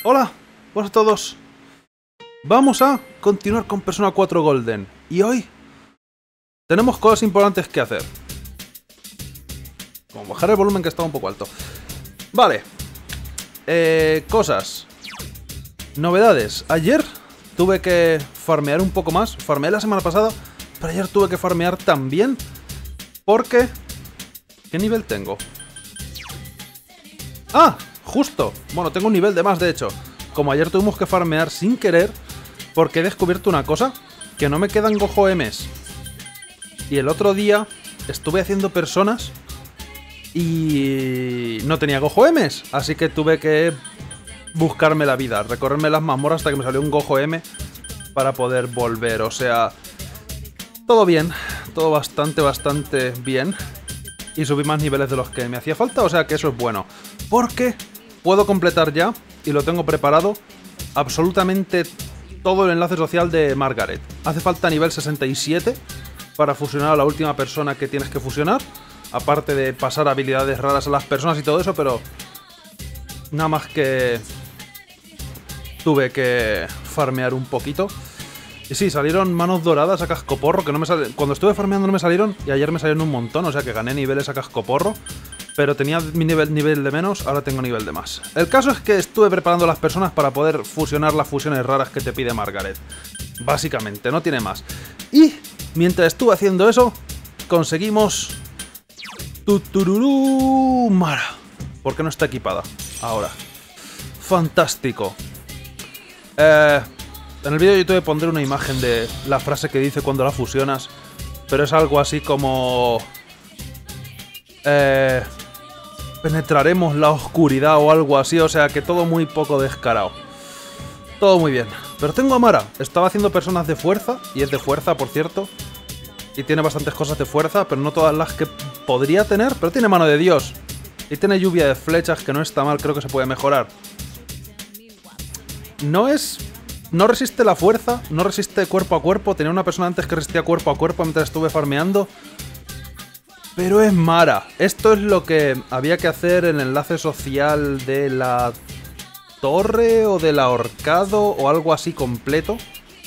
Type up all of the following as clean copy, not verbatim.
Hola, buenas a todos. Vamos a continuar con Persona 4 Golden. Y hoy tenemos cosas importantes que hacer. Como bajar el volumen, que está un poco alto. Vale. Cosas. Novedades. Ayer tuve que farmear un poco más. Farmeé la semana pasada, pero ayer tuve que farmear también. Porque... ¿qué nivel tengo? ¡Ah! Justo. Bueno, tengo un nivel de más, de hecho. Como ayer tuvimos que farmear sin querer, porque he descubierto una cosa, que no me quedan Gojo Ms. Y el otro día estuve haciendo personas y no tenía Gojo Ms, así que tuve que buscarme la vida, recorrerme las mazmorras hasta que me salió un Gojo M para poder volver. O sea, todo bien, todo bastante bien. Y subí más niveles de los que me hacía falta, o sea que eso es bueno. Porque puedo completar ya, y lo tengo preparado, absolutamente todo el enlace social de Margaret. Hace falta nivel 67 para fusionar a la última persona que tienes que fusionar. Aparte de pasar habilidades raras a las personas y todo eso, pero... nada más que... tuve que farmear un poquito. Y sí, salieron manos doradas a cascoporro, que no me salen... cuando estuve farmeando no me salieron, y ayer me salieron un montón, o sea que gané niveles a cascoporro. Pero tenía mi nivel de menos, ahora tengo nivel de más. El caso es que estuve preparando a las personas para poder fusionar las fusiones raras que te pide Margaret. Básicamente, no tiene más. Y mientras estuve haciendo eso, conseguimos... ¡tutururú! Mara. ¿Por qué no está equipada? Ahora. Fantástico. En el vídeo de YouTube pondré una imagen de la frase que dice cuando la fusionas. Pero es algo así como... penetraremos la oscuridad o algo así, o sea que todo muy poco descarado. Todo muy bien. Pero tengo a Mara. Estaba haciendo personas de fuerza, y es de fuerza, por cierto. Y tiene bastantes cosas de fuerza, pero no todas las que podría tener. Pero tiene mano de Dios. Y tiene lluvia de flechas, que no está mal, creo que se puede mejorar. No resiste la fuerza, no resiste cuerpo a cuerpo. Tenía una persona antes que resistía cuerpo a cuerpo mientras estuve farmeando. Pero es Mara. Esto es lo que había que hacer en el enlace social de la torre o del ahorcado o algo así completo.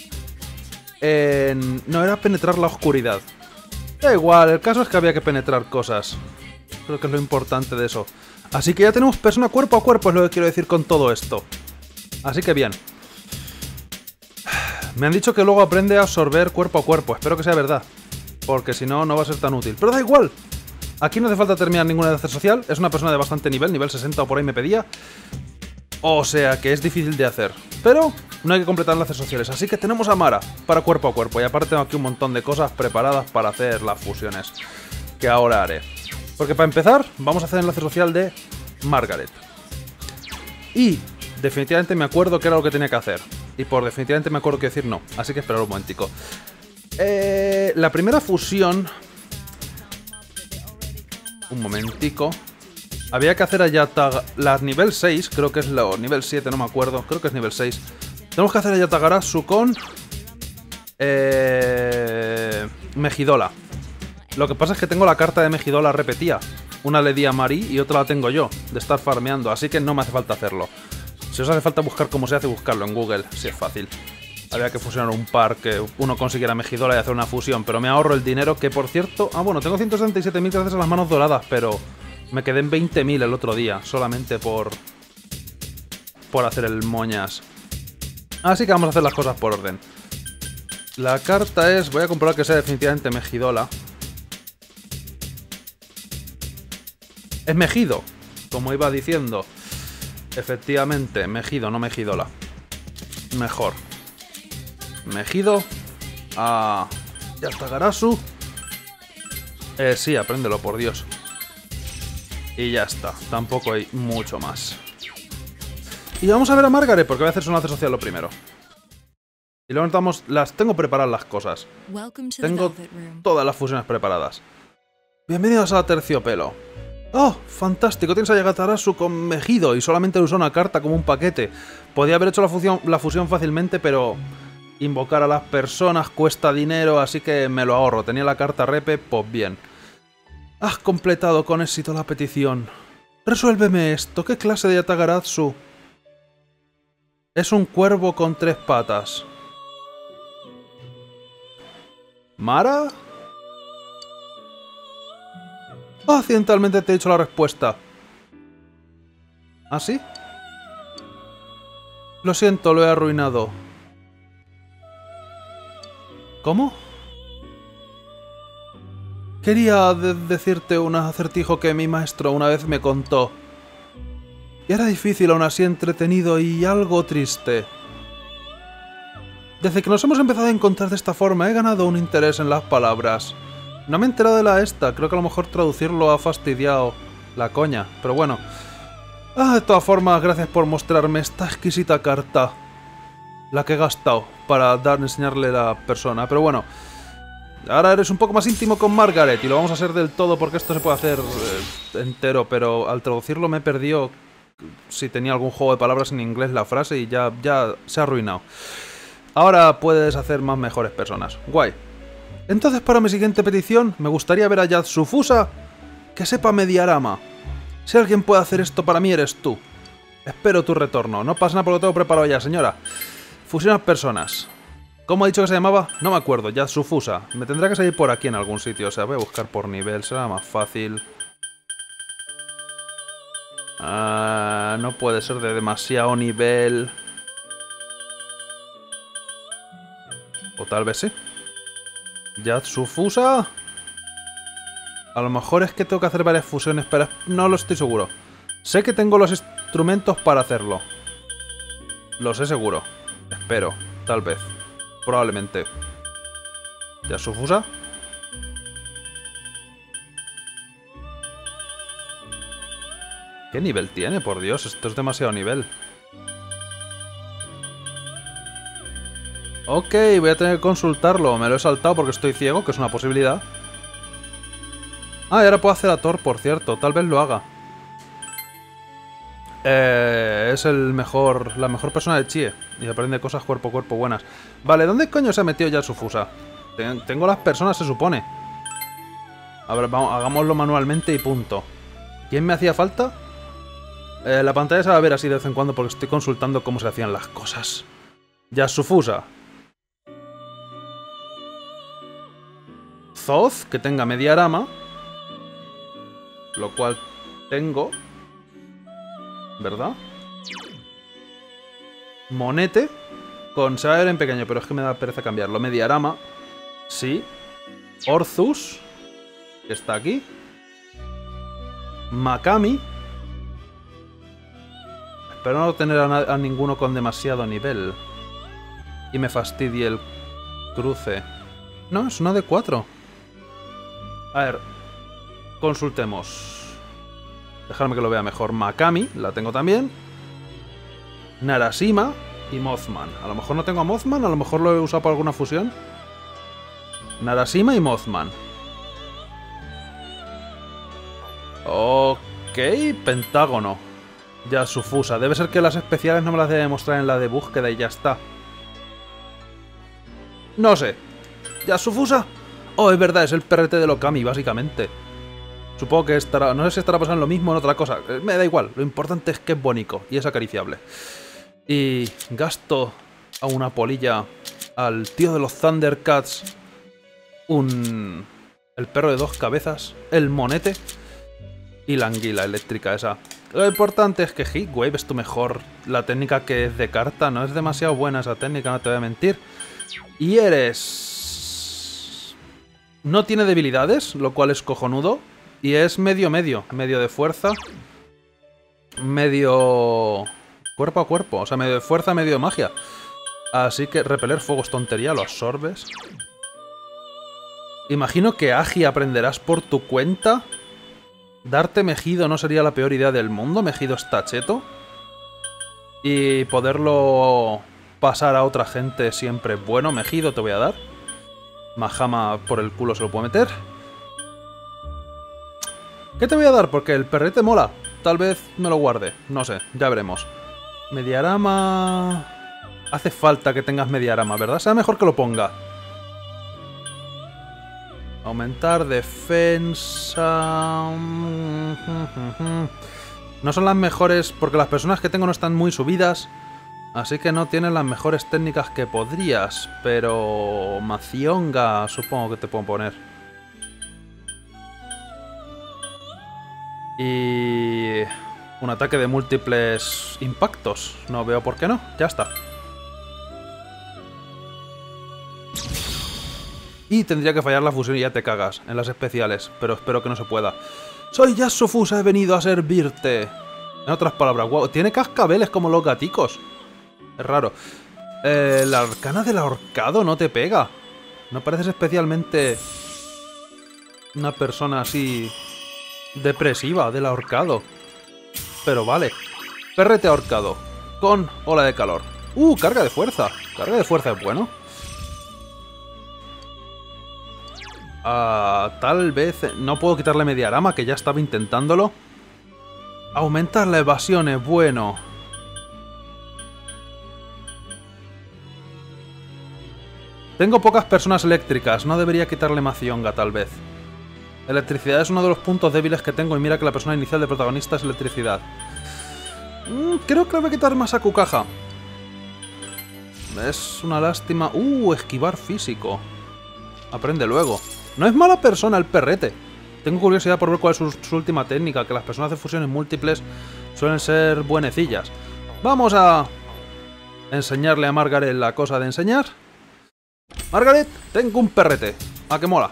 No, era penetrar la oscuridad. Da igual, el caso es que había que penetrar cosas. Creo que es lo importante de eso. Así que ya tenemos persona cuerpo a cuerpo, es lo que quiero decir con todo esto. Así que bien. Me han dicho que luego aprende a absorber cuerpo a cuerpo. Espero que sea verdad. Porque si no, no va a ser tan útil. Pero da igual. Aquí no hace falta terminar ninguna enlace social. Es una persona de bastante nivel 60 o por ahí me pedía. O sea que es difícil de hacer. Pero no hay que completar enlaces sociales. Así que tenemos a Mara para cuerpo a cuerpo. Y aparte tengo aquí un montón de cosas preparadas para hacer las fusiones. Que ahora haré. Porque para empezar, vamos a hacer el enlace social de Margaret. Y definitivamente me acuerdo que era lo que tenía que hacer. Y por definitivamente me acuerdo que decir no. Así que esperad un momentico. La primera fusión... un momentico. Había que hacer a la nivel 6, creo que es la nivel 7, no me acuerdo. Creo que es nivel 6. Tenemos que hacer a Yatagarasu con... Megidola. Lo que pasa es que tengo la carta de Megidola repetida. Una le di a Mari y otra la tengo yo, de estar farmeando, así que no me hace falta hacerlo. Si os hace falta buscar cómo se hace, buscarlo en Google, si es fácil. Había que fusionar un par, que uno consiguiera Megidola y hacer una fusión, pero me ahorro el dinero, que por cierto... ah, bueno, tengo 167.000 gracias a las manos doradas, pero me quedé en 20.000 el otro día, solamente por hacer el moñas. Así que vamos a hacer las cosas por orden. La carta es... voy a comprobar que sea definitivamente Megidola. Es Megido, como iba diciendo. Efectivamente, Megido, no Megidola. Mejor. Megido a Yatagarasu. Sí, apréndelo, por Dios. Y ya está, tampoco hay mucho más. Y vamos a ver a Margaret, porque voy a hacer su enlace social lo primero. Y luego tengo preparadas las cosas. Tengo todas las fusiones preparadas. Bienvenidos a Terciopelo. ¡Oh, fantástico! Tienes a Yatagarasu con Megido y solamente usó una carta como un paquete. Podía haber hecho la fusión fácilmente, pero... invocar a las personas cuesta dinero, así que me lo ahorro. Tenía la carta repe, pues bien. Has completado con éxito la petición. Resuélveme esto. ¿Qué clase de Yatagarasu Es un cuervo con 3 patas. ¿Mara? Accidentalmente te he dicho la respuesta. ¿Ah, sí? Lo siento, lo he arruinado. ¿Cómo? Quería decirte un acertijo que mi maestro una vez me contó. Y era difícil, aún así entretenido y algo triste. Desde que nos hemos empezado a encontrar de esta forma, he ganado un interés en las palabras. No me he enterado de la esta, creo que a lo mejor traducirlo ha fastidiado la coña, pero bueno. De todas formas, gracias por mostrarme esta exquisita carta. La que he gastado para enseñarle a la persona, pero bueno. Ahora eres un poco más íntimo con Margaret y lo vamos a hacer del todo porque esto se puede hacer entero, pero al traducirlo me he perdido si tenía algún juego de palabras en inglés la frase y ya se ha arruinado. Ahora puedes hacer más mejores personas. Guay. Entonces para mi siguiente petición me gustaría ver a Yasufusa que sepa Mediarama. Si alguien puede hacer esto para mí eres tú. Espero tu retorno. No pasa nada porque lo tengo preparado ya, señora. Fusionar personas. ¿Cómo ha dicho que se llamaba? No me acuerdo. Yasufusa. Me tendrá que salir por aquí en algún sitio. O sea, voy a buscar por nivel. Será más fácil. No puede ser de demasiado nivel. O tal vez sí. Yasufusa. A lo mejor es que tengo que hacer varias fusiones, pero no lo estoy seguro. Sé que tengo los instrumentos para hacerlo. Lo sé seguro. Espero. Tal vez. Probablemente. Yasufusa. ¿Qué nivel tiene? Por Dios, esto es demasiado nivel. Ok, voy a tener que consultarlo. Me lo he saltado porque estoy ciego, que es una posibilidad. Y ahora puedo hacer a Thor, por cierto. Tal vez lo haga. Es la mejor persona de Chie. Y aprende cosas cuerpo a cuerpo buenas. Vale, ¿dónde coño se ha metido Yasufusa? Tengo las personas, se supone. A ver, vamos, hagámoslo manualmente y punto. ¿Quién me hacía falta? La pantalla se va a ver así de vez en cuando porque estoy consultando cómo se hacían las cosas. Yasufusa. Zoth, que tenga Mediarama. Lo cual tengo. ¿Verdad? Monete. Se va a ver en pequeño, pero es que me da pereza cambiarlo. Mediarama. Sí. Orthus. Que está aquí. Makami. Espero no tener a ninguno con demasiado nivel. Y me fastidie el cruce. No, es una de 4. A ver. Consultemos. Dejadme que lo vea mejor. Makami, la tengo también. Narashima y Mothman. A lo mejor no tengo a Mothman, a lo mejor lo he usado para alguna fusión. Narashima y Mothman. Ok, Pentágono. Yasufusa. Debe ser que las especiales no me las debe mostrar en la de búsqueda y ya está. No sé. ¿Yasufusa? Oh, es verdad, es el perrete de Okami, básicamente. Supongo que estará... No sé si estará pasando lo mismo en otra cosa. Me da igual. Lo importante es que es bonito y es acariciable. Y gasto a una polilla al tío de los Thundercats. El perro de 2 cabezas. El monete. Y la anguila eléctrica esa. Lo importante es que Heatwave es tu mejor. La técnica que es de carta. No es demasiado buena esa técnica, no te voy a mentir. Y eres... No tiene debilidades, lo cual es cojonudo. Y es medio de fuerza. Medio... cuerpo a cuerpo. O sea, medio de fuerza, medio de magia. Así que repeler fuego es tontería, lo absorbes. Imagino que Agi aprenderás por tu cuenta. Darte Mejido no sería la peor idea del mundo. Mejido está cheto. Y poderlo pasar a otra gente siempre es bueno. Mejido te voy a dar. Mahama por el culo se lo puedo meter. ¿Qué te voy a dar? Porque el perrete mola. Tal vez me lo guarde. No sé, ya veremos. Mediarama... Hace falta que tengas Mediarama, ¿verdad? Será mejor que lo ponga. Aumentar defensa... No son las mejores porque las personas que tengo no están muy subidas. Así que no tienes las mejores técnicas que podrías, pero Mazionga supongo que te puedo poner. Y un ataque de múltiples impactos. No veo por qué no. Ya está. Y tendría que fallar la fusión y ya te cagas en las especiales, pero espero que no se pueda. Soy Yasufusa, he venido a servirte. En otras palabras, wow, tiene cascabeles como los gaticos. Es raro. La arcana del ahorcado no te pega. No pareces especialmente una persona así depresiva del ahorcado. Pero vale. Perrete ahorcado. Con ola de calor. Carga de fuerza. Carga de fuerza es bueno. Tal vez... No puedo quitarle Mediarama, que ya estaba intentándolo. Aumentar la evasión es bueno. Tengo pocas personas eléctricas. No debería quitarle Mazionga, tal vez. Electricidad es uno de los puntos débiles que tengo y mira que la persona inicial de protagonista es electricidad. Creo que le voy a quitar más a Kukaha. Es una lástima. Esquivar físico. Aprende luego. No es mala persona el perrete. Tengo curiosidad por ver cuál es su última técnica, que las personas de fusiones múltiples suelen ser buenecillas. Vamos a enseñarle a Margaret la cosa de enseñar. Margaret, tengo un perrete. ¿A qué mola?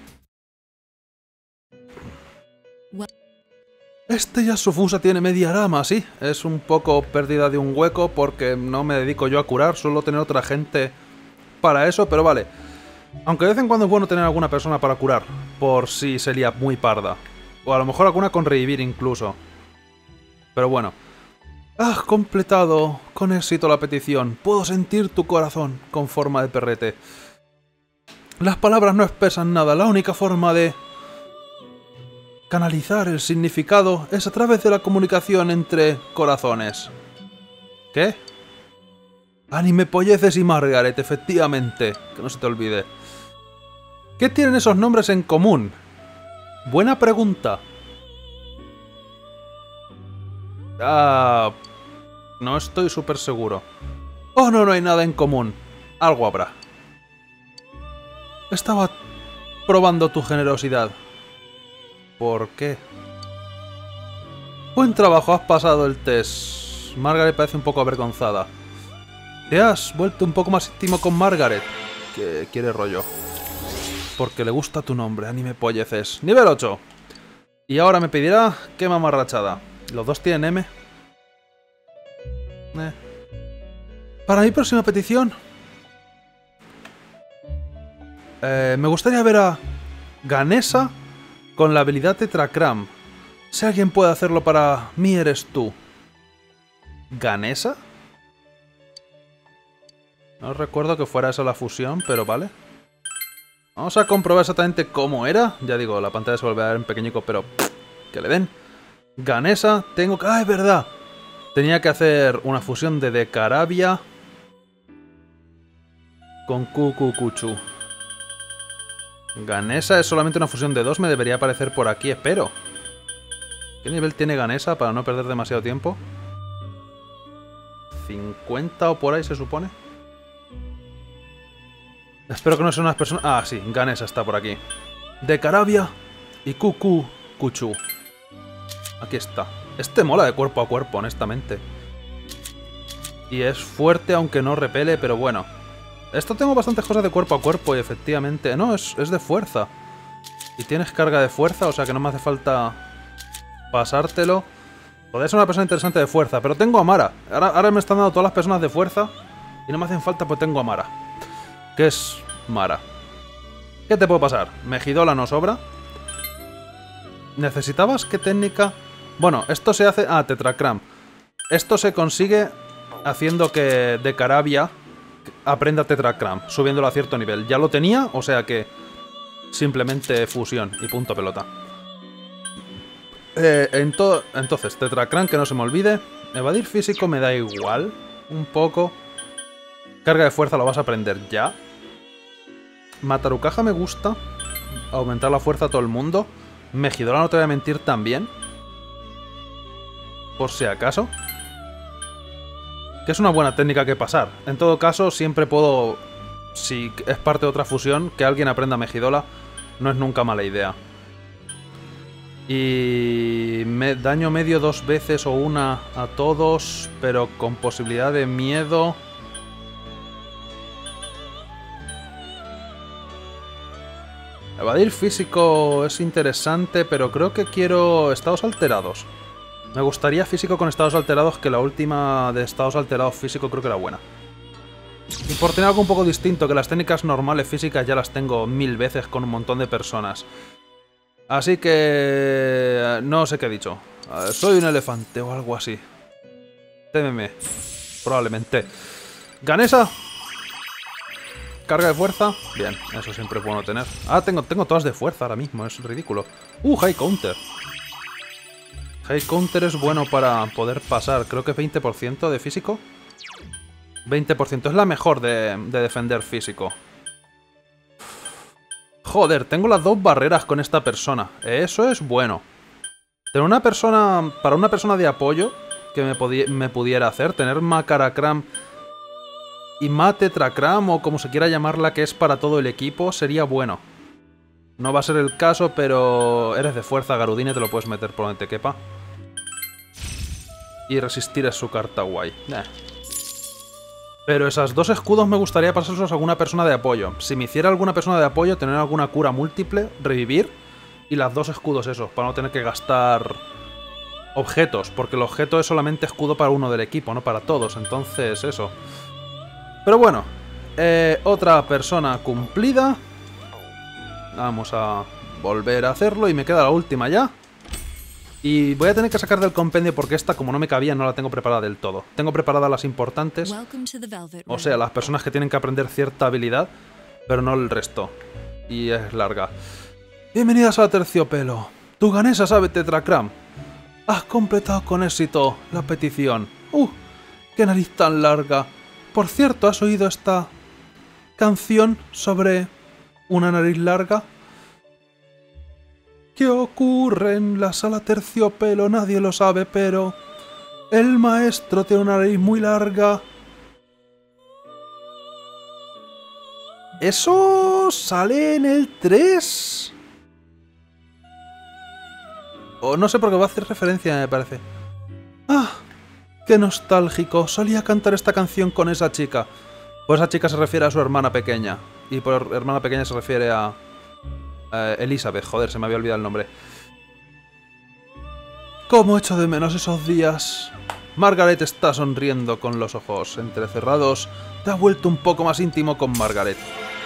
Este Yasufusa tiene Mediarama, sí. Es un poco pérdida de un hueco porque no me dedico yo a curar, suelo tener otra gente para eso, pero vale. Aunque de vez en cuando es bueno tener alguna persona para curar, por si se lía muy parda. O a lo mejor alguna con revivir incluso. Pero bueno. Has completado con éxito la petición. Puedo sentir tu corazón con forma de perrete. Las palabras no expresan nada. La única forma de canalizar el significado es a través de la comunicación entre corazones. ¿Qué? Anime Polleces y Margaret, efectivamente. Que no se te olvide. ¿Qué tienen esos nombres en común? Buena pregunta. No estoy súper seguro. Oh, no hay nada en común. Algo habrá. Estaba probando tu generosidad. ¿Por qué? Buen trabajo, has pasado el test. Margaret parece un poco avergonzada. ¿Te has vuelto un poco más íntimo con Margaret? ¿Qué quiere rollo? Porque le gusta tu nombre, Anime Polleces. Nivel 8. Y ahora me pedirá qué mamarrachada. ¿Los dos tienen M? Para mi próxima petición... me gustaría ver a Ganesa con la habilidad Tetracram. Si alguien puede hacerlo para mí, eres tú. ¿Ganesa? No recuerdo que fuera esa la fusión, pero vale. Vamos a comprobar exactamente cómo era. Ya digo, la pantalla se vuelve a ver en pequeñico, pero que le den. Ganesa, tengo que... es verdad. Tenía que hacer una fusión de Decarabia con Kukukuchu. Ganesa es solamente una fusión de 2, me debería aparecer por aquí, espero. ¿Qué nivel tiene Ganesa para no perder demasiado tiempo? 50 o por ahí se supone. Espero que no sean unas personas... sí, Ganesa está por aquí. Decarabia y Kukukuchu. Aquí está. Este mola de cuerpo a cuerpo, honestamente. Y es fuerte aunque no repele, pero bueno. Esto tengo bastantes cosas de cuerpo a cuerpo y efectivamente... No, es de fuerza. Y tienes carga de fuerza, o sea que no me hace falta pasártelo. Podría ser una persona interesante de fuerza, pero tengo a Mara. Ahora me están dando todas las personas de fuerza y no me hacen falta, pues tengo a Mara. ¿Qué es Mara? ¿Qué te puede pasar? Mejidola no sobra. ¿Necesitabas qué técnica? Bueno, esto se hace... Tetracram. Esto se consigue haciendo que Decarabia aprenda Tetracram, subiéndolo a cierto nivel. Ya lo tenía, o sea que simplemente fusión y punto pelota. Entonces, Tetracram, que no se me olvide. Evadir físico me da igual, un poco. Carga de fuerza lo vas a aprender ya. Matarucaja me gusta. Aumentar la fuerza a todo el mundo. Mejidola, no te voy a mentir, también. Por si acaso. Que es una buena técnica que pasar. En todo caso, siempre puedo, si es parte de otra fusión, que alguien aprenda Megidola. No es nunca mala idea. Y daño medio 2 veces o una a todos, pero con posibilidad de miedo. Evadir físico es interesante, pero creo que quiero estados alterados. Me gustaría físico con estados alterados, que la última de estados alterados físico creo que era buena. Y por tener algo un poco distinto, que las técnicas normales físicas ya las tengo 1000 veces con un montón de personas. Así que... no sé qué he dicho. Soy un elefante o algo así. Témeme. Probablemente. Ganesa. Carga de fuerza. Bien, eso siempre es bueno tener. Ah, tengo todas de fuerza ahora mismo, es ridículo. High counter. High counter es bueno para poder pasar. Creo que es 20% de físico. 20%, es la mejor de defender físico. Joder, tengo las 2 barreras con esta persona. Eso es bueno. Tener una persona... Para una persona de apoyo que me pudiera hacer, tener Macaracram y Matetracram, o como se quiera llamarla, que es para todo el equipo, sería bueno. No va a ser el caso, pero eres de fuerza, Garudine, te lo puedes meter por donde te quepa. Y resistir es su carta guay. Pero esas 2 escudos me gustaría pasárselos a alguna persona de apoyo. Si me hiciera alguna persona de apoyo, tener alguna cura múltiple, revivir, y las 2 escudos esos, para no tener que gastar objetos, porque el objeto es solamente escudo para uno del equipo, no para todos, entonces eso. Pero bueno, otra persona cumplida. Vamos a volver a hacerlo y me queda la última ya. Y voy a tener que sacar del compendio porque esta, como no me cabía, no la tengo preparada del todo. Tengo preparadas las importantes, o sea, las personas que tienen que aprender cierta habilidad, pero no el resto. Y es larga. Bienvenidas a Terciopelo. Tu ganesa sabe Tetracram. Has completado con éxito la petición. ¡Qué nariz tan larga! Por cierto, ¿has oído esta canción sobre una nariz larga? ¿Qué ocurre en la sala Terciopelo? Nadie lo sabe, pero el maestro tiene una nariz muy larga. ¿Eso sale en el 3? O no sé por qué va a hacer referencia, me parece. ¡Ah! ¡Qué nostálgico! Solía cantar esta canción con esa chica. Pues esa chica se refiere a su hermana pequeña. Y por hermana pequeña se refiere a... Elizabeth, joder, se me había olvidado el nombre. ¿Cómo echo de menos esos días? Margaret está sonriendo con los ojos entrecerrados. Te has vuelto un poco más íntimo con Margaret.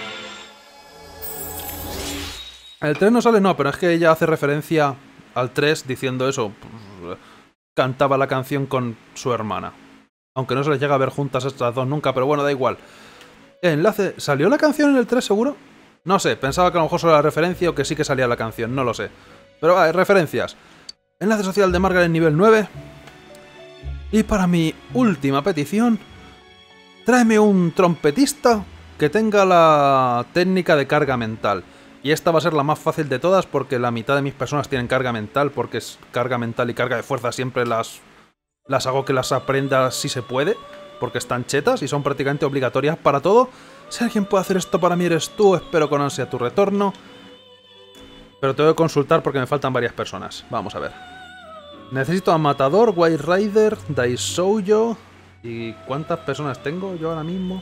El 3 no sale, no, pero es que ella hace referencia al 3 diciendo eso. Cantaba la canción con su hermana. Aunque no se les llega a ver juntas estas dos nunca, pero bueno, da igual. Enlace. ¿Salió la canción en el 3 seguro? No sé, pensaba que a lo mejor solo era referencia o que sí que salía la canción, no lo sé. Pero hay referencias. Enlace social de Margaret nivel 9. Y para mi última petición, tráeme un trompetista que tenga la técnica de carga mental. Y esta va a ser la más fácil de todas porque la mitad de mis personas tienen carga mental, porque es carga mental y carga de fuerza siempre las hago que las aprenda si se puede, porque están chetas y son prácticamente obligatorias para todo. Si alguien puede hacer esto para mí eres tú, espero con ansia tu retorno. Pero tengo que consultar porque me faltan varias personas. Vamos a ver. Necesito a Matador, White Rider, Daisoujo. ¿Y cuántas personas tengo yo ahora mismo?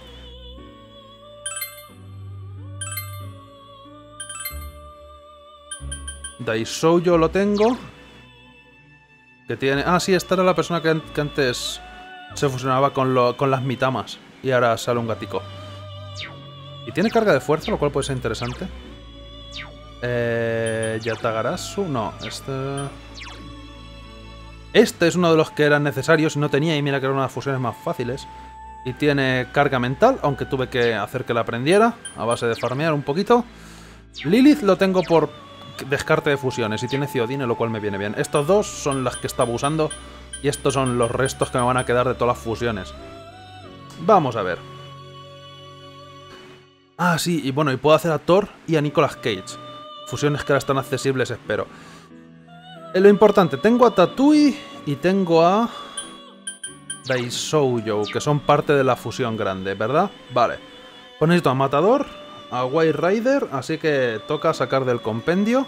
Daisoujo lo tengo. Que tiene... Ah, sí, esta era la persona que antes se fusionaba con las mitamas. Y ahora sale un gatico. Y tiene carga de fuerza, lo cual puede ser interesante. Yatagarasu. No, este es uno de los que eran necesarios y no tenía. Y mira que era una de las fusiones más fáciles. Y tiene carga mental, aunque tuve que hacer que la aprendiera a base de farmear un poquito. Lilith lo tengo por descarte de fusiones y tiene Ciodine, lo cual me viene bien. Estos dos son las que estaba usando y estos son los restos que me van a quedar de todas las fusiones. Vamos a ver. Ah, sí, y bueno, y puedo hacer a Thor y a Nicolas Cage. Fusiones que ahora están accesibles, espero. Lo importante, tengo a Tatooine y tengo a Daishoujo, que son parte de la fusión grande, ¿verdad? Vale. Pues necesito a Matador, a White Rider, así que toca sacar del compendio.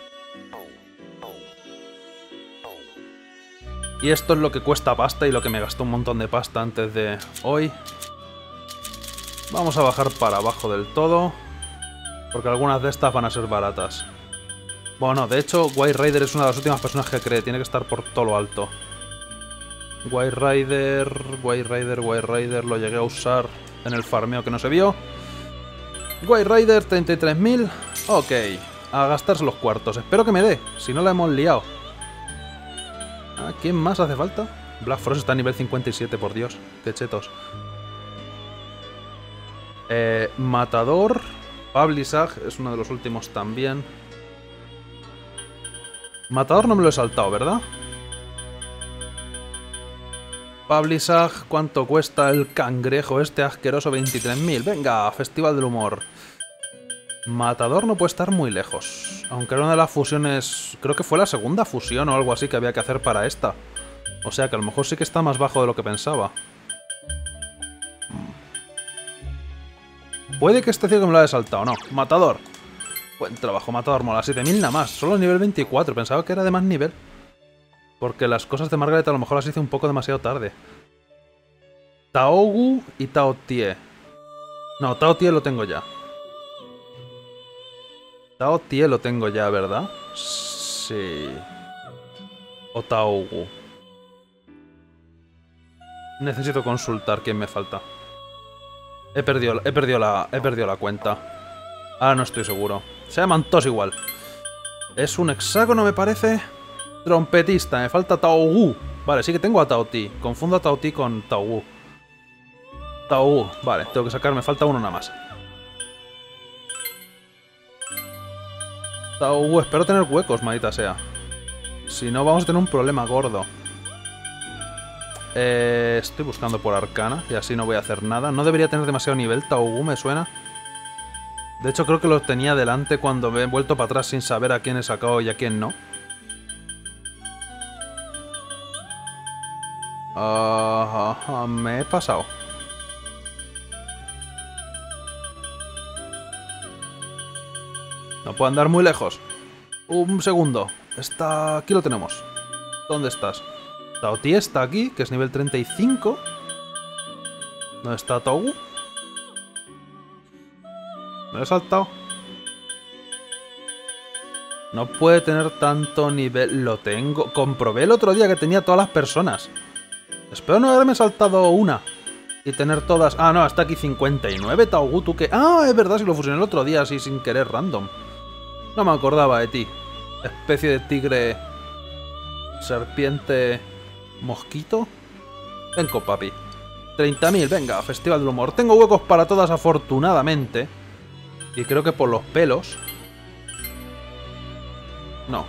Y esto es lo que cuesta pasta y lo que me gastó un montón de pasta antes de hoy. Vamos a bajar para abajo del todo, porque algunas de estas van a ser baratas. Bueno, de hecho, White Rider es una de las últimas personas que creé, tiene que estar por todo lo alto. White Rider, lo llegué a usar en el farmeo que no se vio. White Rider, 33.000. Ok, a gastarse los cuartos. Espero que me dé, si no la hemos liado. ¿A quién más hace falta? Black Frost está a nivel 57, por Dios. Qué chetos. Matador. Pablisag es uno de los últimos también. Matador no me lo he saltado, ¿verdad? Pablisag, ¿cuánto cuesta el cangrejo este asqueroso? 23.000. Venga, Festival del Humor. Matador no puede estar muy lejos. Aunque era una de las fusiones... Creo que fue la segunda fusión o algo así que había que hacer para esta. O sea que a lo mejor sí que está más bajo de lo que pensaba. Puede que este ciego me lo haya saltado, no. Matador. Buen trabajo, Matador. Mola, 7.000 nada más. Solo nivel 24. Pensaba que era de más nivel. Porque las cosas de Margaret a lo mejor las hice un poco demasiado tarde. Taogu y Taotie. No, Taotie lo tengo ya. Taotie lo tengo ya, ¿verdad? Sí. O Taogu. Necesito consultar quién me falta. He perdido la cuenta. Ah, no estoy seguro. Se llaman todos igual. Es un hexágono, me parece. Trompetista, me falta Taogu. Vale, sí que tengo a Taoti. Confundo a Taoti con Taogu. Taogu, vale, tengo que sacar, me falta uno nada más. Taogu, espero tener huecos, maldita sea. Si no, vamos a tener un problema gordo. Estoy buscando por Arcana y así no voy a hacer nada. No debería tener demasiado nivel, Taogu me suena. De hecho, creo que lo tenía delante cuando me he vuelto para atrás sin saber a quién he sacado y a quién no. Me he pasado. No puedo andar muy lejos. Un segundo. Aquí lo tenemos. ¿Dónde estás? Taoti está aquí, que es nivel 35. ¿Dónde está Taogu? ¿Me lo he saltado? No puede tener tanto nivel. Lo tengo. Comprobé el otro día que tenía todas las personas. Espero no haberme saltado una. Y tener todas... Ah, no, está aquí 59, Taogu, tú que... Ah, es verdad, si lo fusioné el otro día así sin querer, random. No me acordaba de ti. Especie de tigre... Serpiente... Mosquito. Vengo, papi. 30.000, venga, Festival del Humor. Tengo huecos para todas, afortunadamente. Y creo que por los pelos... No,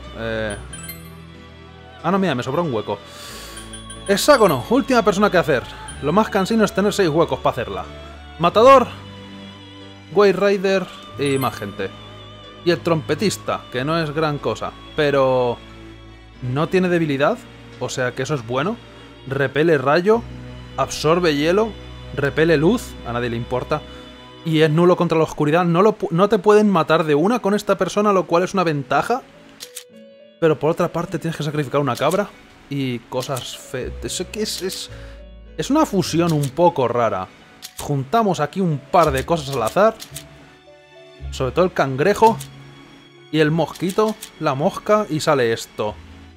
Ah, no, mira, me sobró un hueco. Hexágono, última persona que hacer. Lo más cansino es tener 6 huecos para hacerla. Matador, White Rider y más gente. Y el trompetista, que no es gran cosa, pero no tiene debilidad, o sea que eso es bueno. Repele rayo, absorbe hielo, repele luz, a nadie le importa. Y es nulo contra la oscuridad. No te pueden matar de una con esta persona, lo cual es una ventaja. Pero por otra parte tienes que sacrificar una cabra y cosas feas. Es una fusión un poco rara. Juntamos aquí un par de cosas al azar. Sobre todo el cangrejo y el mosquito, la mosca, y sale esto.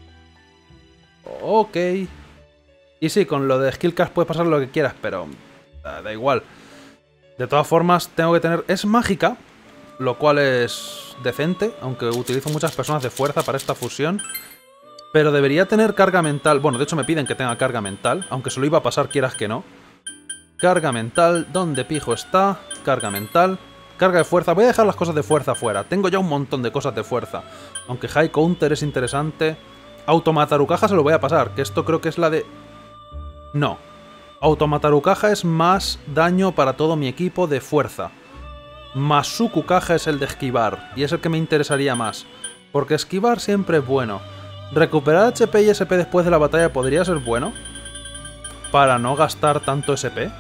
Ok. Y sí, con lo de Skillcast puedes pasar lo que quieras, pero da igual. De todas formas, tengo que tener... Es mágica, lo cual es decente, aunque utilizo muchas personas de fuerza para esta fusión. Pero debería tener carga mental. Bueno, de hecho me piden que tenga carga mental, aunque se lo iba a pasar quieras que no. Carga mental, ¿dónde pijo está? Carga mental. Carga de fuerza, voy a dejar las cosas de fuerza fuera. Tengo ya un montón de cosas de fuerza. Aunque High Counter es interesante. Automatarucaja se lo voy a pasar, que esto creo que es la de... No. Automatarucaja es más daño para todo mi equipo de fuerza. Masukukaja es el de esquivar, y es el que me interesaría más. Porque esquivar siempre es bueno. Recuperar HP y SP después de la batalla podría ser bueno. para no gastar tanto SP.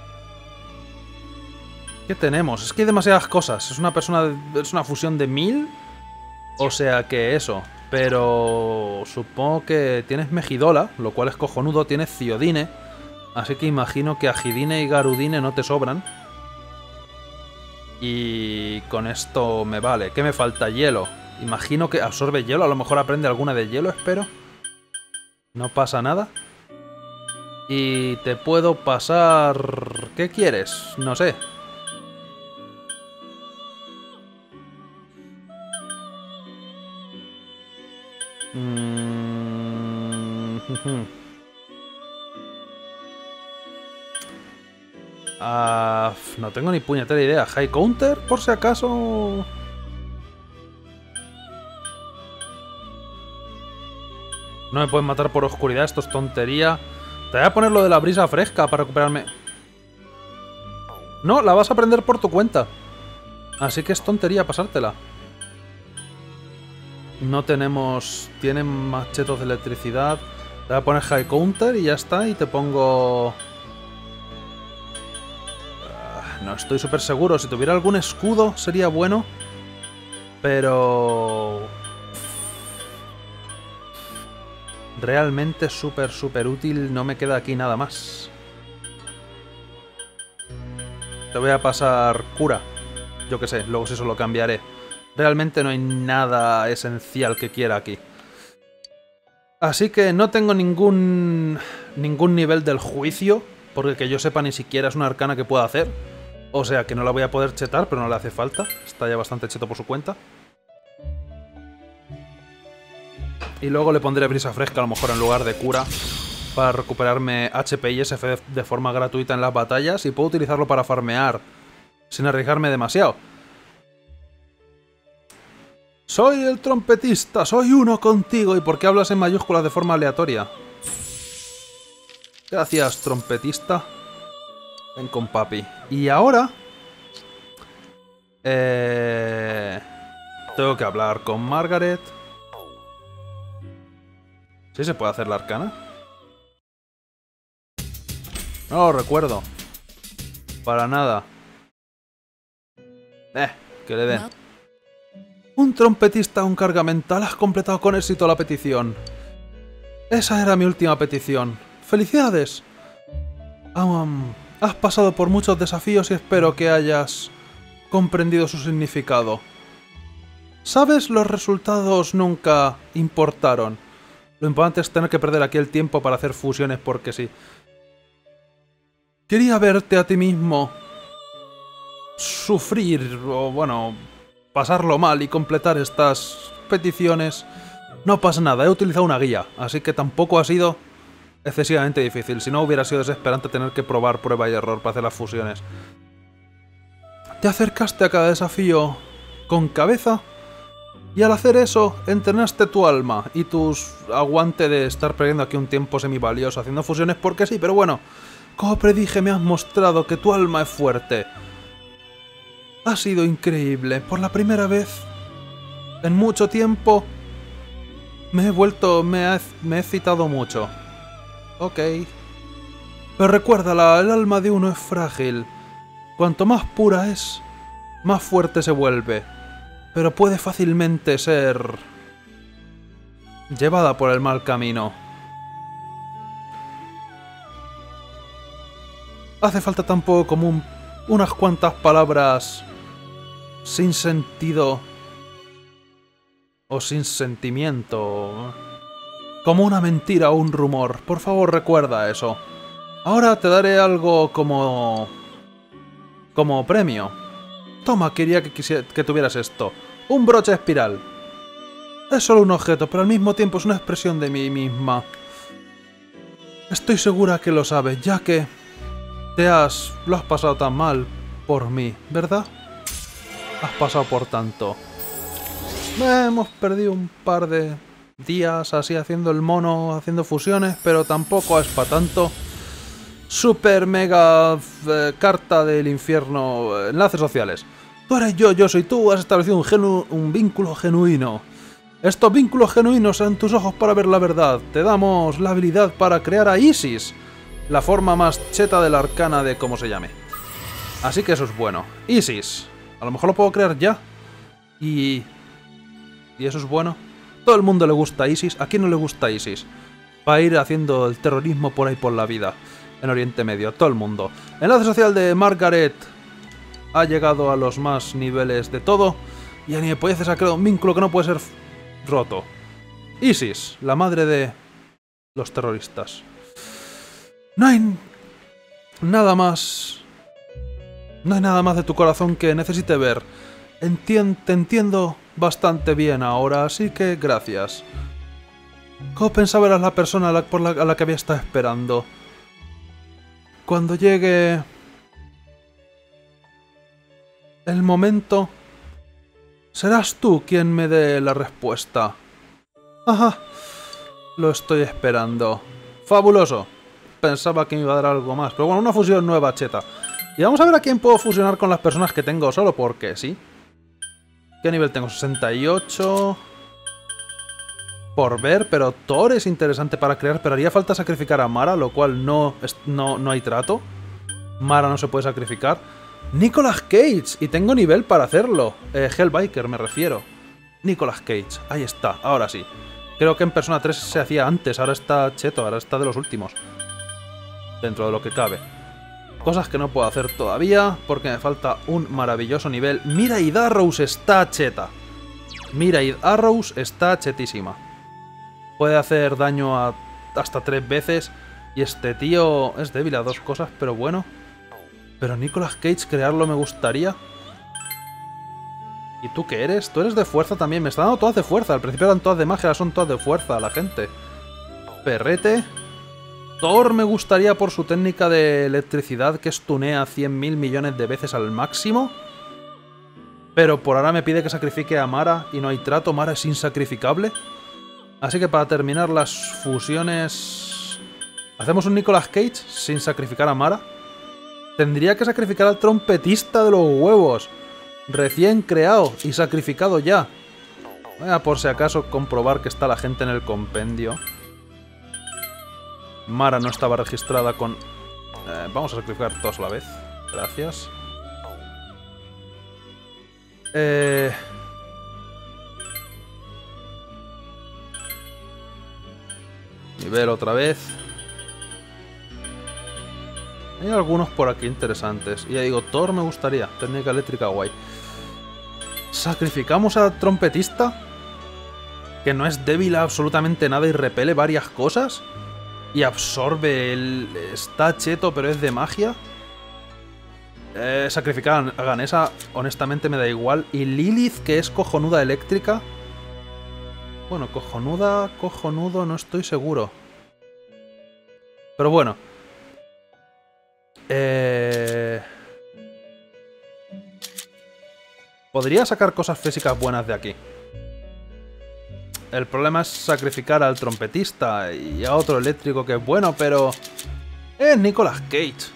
¿Qué tenemos? Es que hay demasiadas cosas. Es una fusión de 1000. O sea que eso. Pero supongo que tienes Megidola, lo cual es cojonudo. Tienes Ciodine. Así que imagino que Agidine y Garudine no te sobran. Y con esto me vale. ¿Qué me falta? Hielo. Imagino que absorbe hielo. A lo mejor aprende alguna de hielo, espero. No pasa nada. Y te puedo pasar... ¿Qué quieres? No sé. No tengo ni puñetera idea. High Counter, por si acaso... No me pueden matar por oscuridad, esto es tontería. Te voy a poner lo de la brisa fresca para recuperarme. No, la vas a aprender por tu cuenta. Así que es tontería pasártela. No tenemos... Tienen machetos de electricidad. Te voy a poner High Counter y ya está. Y te pongo... No estoy súper seguro. Si tuviera algún escudo sería bueno. Pero... Realmente súper útil. No me queda aquí nada más. Te voy a pasar cura. Yo qué sé, luego si eso lo cambiaré. Realmente no hay nada esencial que quiera aquí. Así que no tengo ningún nivel del juicio. Porque que yo sepa ni siquiera es una arcana que pueda hacer. O sea que no la voy a poder chetar, pero no le hace falta. Está ya bastante cheto por su cuenta. Y luego le pondré brisa fresca a lo mejor en lugar de cura. Para recuperarme HP y SF de forma gratuita en las batallas. Y puedo utilizarlo para farmear. Sin arriesgarme demasiado. Soy el trompetista, soy uno contigo. ¿Y por qué hablas en mayúsculas de forma aleatoria? Gracias, trompetista. Ven con papi. Y ahora... tengo que hablar con Margaret. ¿Sí se puede hacer la arcana? No lo recuerdo. Para nada. Que le den. Un trompetista, un carga mental. Has completado con éxito la petición. Esa era mi última petición. ¡Felicidades! Has pasado por muchos desafíos y espero que hayas comprendido su significado. ¿Sabes? Los resultados nunca importaron. Lo importante es tener que perder aquí el tiempo para hacer fusiones porque sí. Quería verte a ti mismo sufrir o, bueno, pasarlo mal y completar estas peticiones. No pasa nada, he utilizado una guía, así que tampoco ha sido excesivamente difícil. Si no, hubiera sido desesperante tener que probar prueba y error para hacer las fusiones. Te acercaste a cada desafío con cabeza y al hacer eso entrenaste tu alma y tus aguante de estar perdiendo aquí un tiempo semivalioso haciendo fusiones porque sí, pero bueno, como predije me has mostrado que tu alma es fuerte. Ha sido increíble. Por la primera vez en mucho tiempo me he excitado mucho. Ok. Pero recuérdala, el alma de uno es frágil. Cuanto más pura es, más fuerte se vuelve. Pero puede fácilmente ser llevada por el mal camino. Hace falta tampoco como unas cuantas palabras sin sentido o sin sentimiento. Como una mentira o un rumor. Por favor, recuerda eso. Ahora te daré algo como premio. Toma, quería que tuvieras esto. Un broche espiral. Es solo un objeto, pero al mismo tiempo es una expresión de mí misma. Estoy segura que lo sabes, ya que lo has pasado tan mal por mí, ¿verdad? Has pasado por tanto. Hemos perdido un par de días así haciendo el mono, haciendo fusiones, pero tampoco es para tanto. Super mega carta del infierno, enlaces sociales. Tú eres yo soy tú, has establecido un vínculo genuino. Estos vínculos genuinos en tus ojos para ver la verdad. Te damos la habilidad para crear a Isis. La forma más cheta de la arcana de cómo se llame. Así que eso es bueno. Isis. A lo mejor lo puedo crear ya. Y eso es bueno. Todo el mundo le gusta Isis. ¿A quién no le gusta Isis? Va a ir haciendo el terrorismo por ahí por la vida. En Oriente Medio. Todo el mundo. Enlace social de Margaret. Ha llegado a los más niveles de todo. Y Aniepolleces ha creado un vínculo que no puede ser roto. Isis. La madre de los terroristas. No hay nada más. No hay nada más de tu corazón que necesite ver. Te entiendo bastante bien ahora, así que gracias. ¿Cómo pensaba eras la persona a la que había estado esperando? Cuando llegue el momento, serás tú quien me dé la respuesta. Ajá, lo estoy esperando. Fabuloso. Pensaba que me iba a dar algo más, pero bueno, una fusión nueva, cheta. Y vamos a ver a quién puedo fusionar con las personas que tengo, solo porque sí. ¿Qué nivel tengo? 68... Por ver, pero Thor es interesante para crear, pero haría falta sacrificar a Mara, lo cual no hay trato. Mara no se puede sacrificar. Nicolas Cage, y tengo nivel para hacerlo. Hellbiker me refiero. Nicolas Cage, ahí está, ahora sí. Creo que en Persona 3 se hacía antes, ahora está cheto, ahora está de los últimos. Dentro de lo que cabe. Cosas que no puedo hacer todavía, porque me falta un maravilloso nivel. Miraid Arrows está cheta. Miraid Arrows está chetísima. Puede hacer daño a hasta 3 veces. Y este tío es débil a 2 cosas, pero bueno. Pero Nicolas Cage crearlo me gustaría. ¿Y tú qué eres? Tú eres de fuerza también. Me está dando todas de fuerza. Al principio eran todas de magia, ahora son todas de fuerza la gente. Perrete. Thor me gustaría por su técnica de electricidad que stunea 100.000 millones de veces al máximo. Pero por ahora me pide que sacrifique a Mara y no hay trato. Mara es insacrificable. Así que para terminar las fusiones... ¿Hacemos un Nicolas Cage sin sacrificar a Mara? Tendría que sacrificar al trompetista de los huevos. Recién creado y sacrificado ya. Voy a por si acaso comprobar que está la gente en el compendio. Mara no estaba registrada con... vamos a sacrificar todos a la vez. Gracias. Nivel otra vez. Hay algunos por aquí interesantes. Y ya digo, Thor me gustaría. Técnica eléctrica guay. Sacrificamos al trompetista, que no es débil a absolutamente nada y repele varias cosas. Y absorbe el... Está cheto, pero es de magia. Sacrificar a Ganesa, honestamente me da igual. Y Lilith, que es cojonuda eléctrica. Bueno, cojonudo, no estoy seguro. Pero bueno. Podría sacar cosas físicas buenas de aquí. El problema es sacrificar al trompetista y a otro eléctrico que es bueno, pero... Es Nicolas Cage.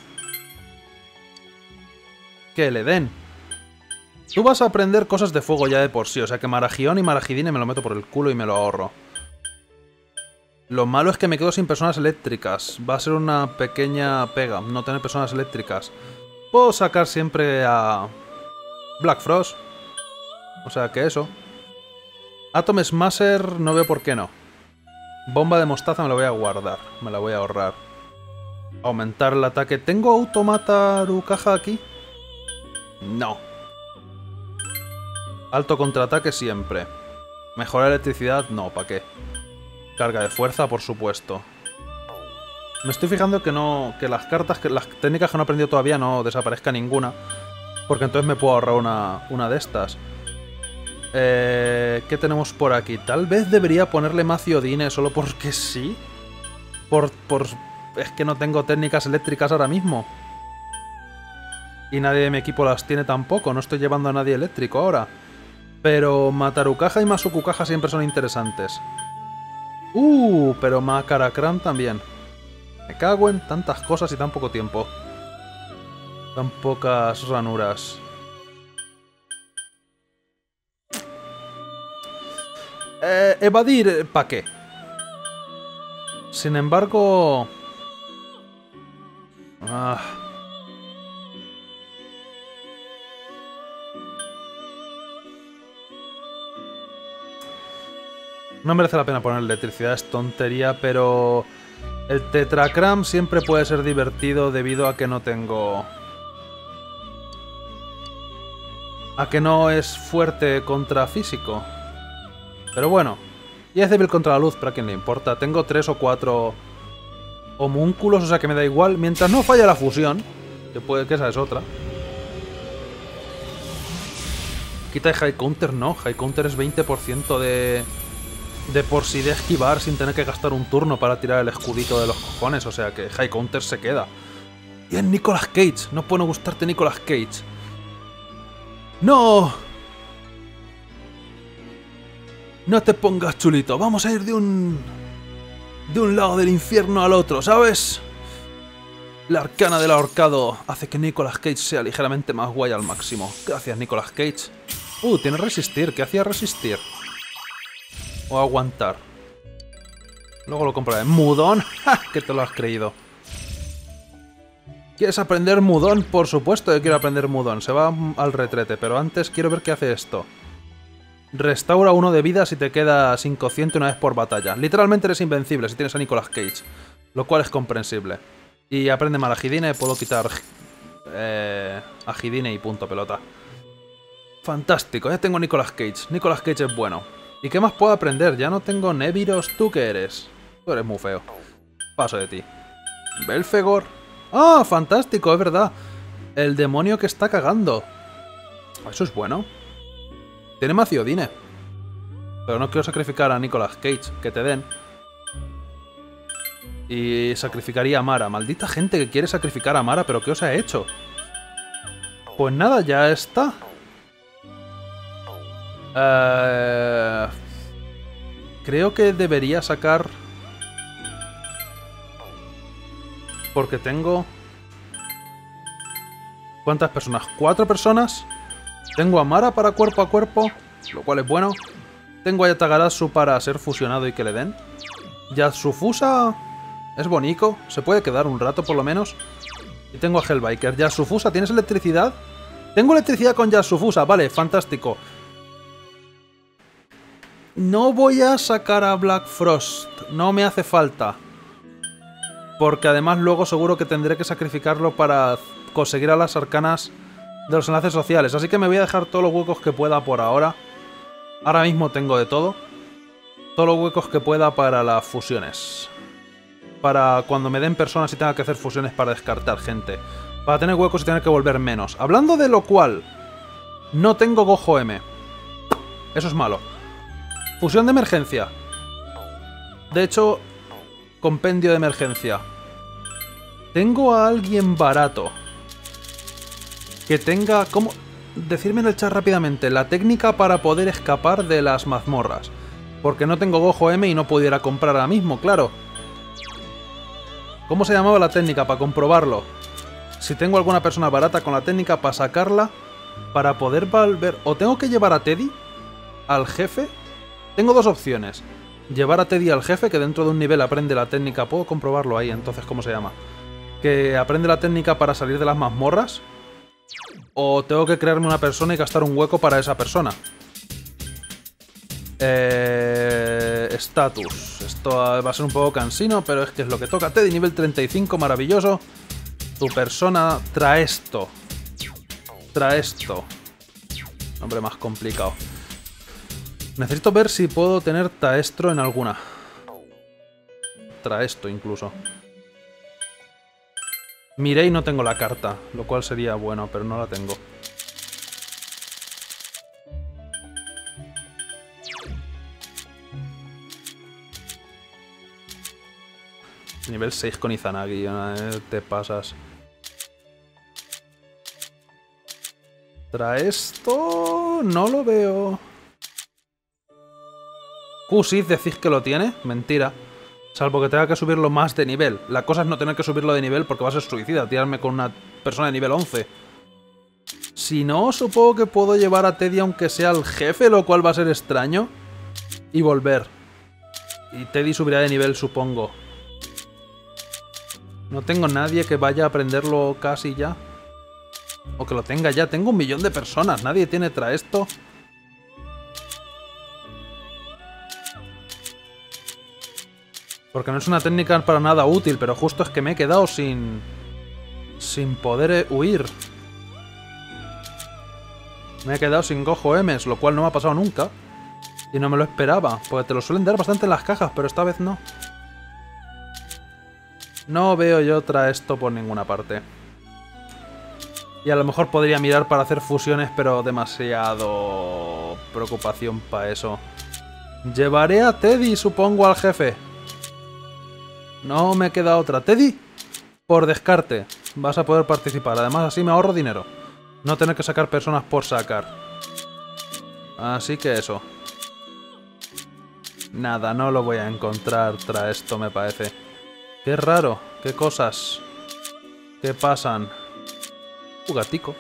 Que le den. Tú vas a aprender cosas de fuego ya de por sí, o sea que Maragión y Maragidine me lo meto por el culo y me lo ahorro. Lo malo es que me quedo sin personas eléctricas. Va a ser una pequeña pega, no tener personas eléctricas. Puedo sacar siempre a... Black Frost. O sea que eso. Atom Smasher no veo por qué no. Bomba de mostaza me la voy a guardar. Me la voy a ahorrar. Aumentar el ataque. ¿Tengo Automata Arukaja aquí? No. Alto contraataque siempre. Mejorar electricidad, no, ¿para qué? Carga de fuerza, por supuesto. Me estoy fijando que no. Que las cartas, que las técnicas que no he aprendido todavía no desaparezca ninguna. Porque entonces me puedo ahorrar una de estas. ¿Qué tenemos por aquí? Tal vez debería ponerle Maciodine solo porque sí. Es que no tengo técnicas eléctricas ahora mismo. Y nadie de mi equipo las tiene tampoco. No estoy llevando a nadie eléctrico ahora. Pero Matarukaja y Masukukaja siempre son interesantes. Pero Makarakram también. Me cago en tantas cosas y tan poco tiempo. Tan pocas ranuras. Evadir, ¿para qué? Sin embargo... No merece la pena poner electricidad, es tontería, pero... El Tetracram siempre puede ser divertido debido a que no tengo... A que no es fuerte contra físico. Pero bueno. Y es débil contra la luz, pero a quien le importa. Tengo 3 o 4 homúnculos, o sea que me da igual. Mientras no falla la fusión, que puede que esa es otra. Quita el High Counter, no. High Counter es 20% de por sí de esquivar sin tener que gastar un turno para tirar el escudito de los cojones. O sea que High Counter se queda. Y es Nicolas Cage. No puede no gustarte Nicolas Cage. ¡No! No te pongas chulito. Vamos a ir de un lado del infierno al otro, ¿sabes? La arcana del ahorcado hace que Nicolas Cage sea ligeramente más guay al máximo. Gracias, Nicolas Cage. Tiene resistir. ¿Qué hacía resistir? O aguantar. Luego lo compraré. ¿Mudón? ¡Ja! Que te lo has creído. ¿Quieres aprender Mudón? Por supuesto que quiero aprender Mudón. Se va al retrete, pero antes quiero ver qué hace esto. Restaura 1 de vida si te quedas inconsciente una vez por batalla. Literalmente eres invencible si tienes a Nicolas Cage. Lo cual es comprensible. Y aprende Malagidine, puedo quitar Agidine y punto pelota. Fantástico, ya tengo Nicolas Cage. Nicolas Cage es bueno. ¿Y qué más puedo aprender? Ya no tengo Neviros. ¿Tú qué eres? Tú eres muy feo. Paso de ti. Belfegor. ¡Ah! Fantástico, es verdad. El demonio que está cagando. Eso es bueno. Tiene Maciodine. Pero no quiero sacrificar a Nicolas Cage. Que te den. Y sacrificaría a Mara. Maldita gente que quiere sacrificar a Mara. ¿Pero qué os ha hecho? Pues nada, ya está. Creo que debería sacar... Porque tengo... ¿Cuántas personas? 4 personas. Tengo a Mara para cuerpo a cuerpo, lo cual es bueno. Tengo a Yatagarasu para ser fusionado y que le den. Yasufusa es bonito, se puede quedar un rato por lo menos. Y tengo a Hellbiker. Yasufusa, ¿tienes electricidad? Tengo electricidad con Yasufusa, vale, fantástico. No voy a sacar a Black Frost, no me hace falta. Porque además luego seguro que tendré que sacrificarlo para conseguir a las arcanas de los enlaces sociales. Así que me voy a dejar todos los huecos que pueda por ahora. Ahora mismo tengo de todo. Todos los huecos que pueda para las fusiones. Para cuando me den personas y tenga que hacer fusiones para descartar gente. Para tener huecos y tener que volver menos. Hablando de lo cual, no tengo Gojo M. Eso es malo. Fusión de emergencia. De hecho, compendio de emergencia. Tengo a alguien barato que tenga... ¿Cómo? Decirme en el chat rápidamente la técnica para poder escapar de las mazmorras. Porque no tengo Gojo M y no pudiera comprar ahora mismo, claro. ¿Cómo se llamaba la técnica para comprobarlo? Si tengo alguna persona barata con la técnica para sacarla, para poder volver... ¿O tengo que llevar a Teddy al jefe? Tengo dos opciones. Llevar a Teddy al jefe, que dentro de un nivel aprende la técnica. Puedo comprobarlo ahí, entonces, ¿cómo se llama? Que aprende la técnica para salir de las mazmorras. O tengo que crearme una persona y gastar un hueco para esa persona. Status. Esto va a ser un poco cansino, pero es que es lo que toca. Teddy, nivel 35, maravilloso. Tu persona trae esto. Trae esto. Nombre más complicado. Necesito ver si puedo tener Taestro en alguna. Traesto incluso. Mirei no tengo la carta, lo cual sería bueno, pero no la tengo. Nivel 6 con Izanagi, te pasas. Traesto... no lo veo. Q-Sith decís que lo tiene, mentira. Salvo que tenga que subirlo más de nivel. La cosa es no tener que subirlo de nivel porque va a ser suicida, tirarme con una persona de nivel 11. Si no, supongo que puedo llevar a Teddy aunque sea el jefe, lo cual va a ser extraño. Y volver. Y Teddy subirá de nivel, supongo. No tengo nadie que vaya a aprenderlo casi ya. O que lo tenga ya. Tengo 1 millón de personas. Nadie tiene Traesto. Porque no es una técnica para nada útil, pero justo es que me he quedado sin poder huir. Me he quedado sin Gojo M's, lo cual no me ha pasado nunca. Y no me lo esperaba, porque te lo suelen dar bastante en las cajas, pero esta vez no. No veo yo otra esto por ninguna parte. Y a lo mejor podría mirar para hacer fusiones, pero demasiado preocupación para eso. Llevaré a Teddy, supongo, al jefe. No me queda otra. Teddy, por descarte, vas a poder participar. Además, así me ahorro dinero. No tener que sacar personas por sacar. Así que eso. Nada, no lo voy a encontrar tras esto, me parece. Qué raro, qué cosas. ¿Qué pasan? Gatico.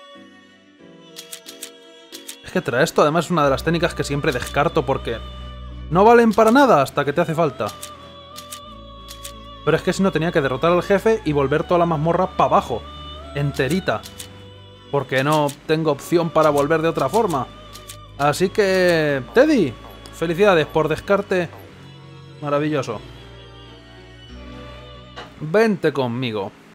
Es que tras esto además es una de las técnicas que siempre descarto porque no valen para nada hasta que te hace falta. Pero es que si no tenía que derrotar al jefe y volver toda la mazmorra para abajo. Enterita. Porque no tengo opción para volver de otra forma. Así que... Teddy, felicidades por descarte. Maravilloso. Vente conmigo.